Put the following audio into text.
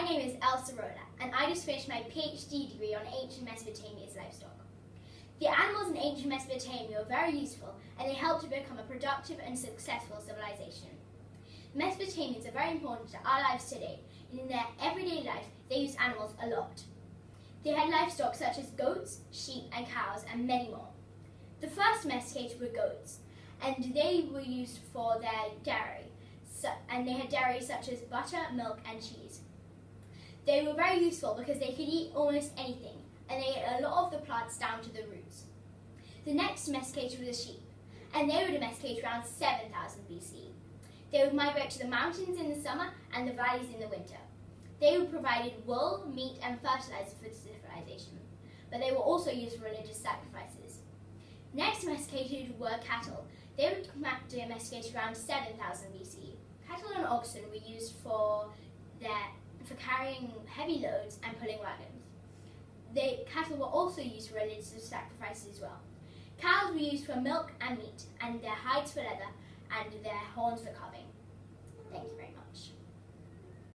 name is Elsa Rola, and I just finished my PhD degree on ancient Mesopotamia's livestock. The animals in ancient Mesopotamia were very useful, and they helped to become a productive and successful civilization. Mesopotamians are very important to our lives today, and in their everyday life, they use animals a lot. They had livestock such as goats, sheep, and cows, and many more. The first domesticated were goats, and they were used for their dairy, and they had dairy such as butter, milk, and cheese. They were very useful because they could eat almost anything, and they ate a lot of the plants down to the roots. The next domesticated were the sheep, and they were domesticated around 7000 BC. They would migrate to the mountains in the summer and the valleys in the winter. They were provided wool, meat, and fertilizer for civilization, but they were also used for religious sacrifices. Next domesticated were cattle. They were domesticated around 7000 BC. Cattle and oxen were used for carrying heavy loads and pulling wagons. Cattle were also used for religious sacrifices as well. Cows were used for milk and meat, and their hides for leather, and their horns for carving. Thank you very much.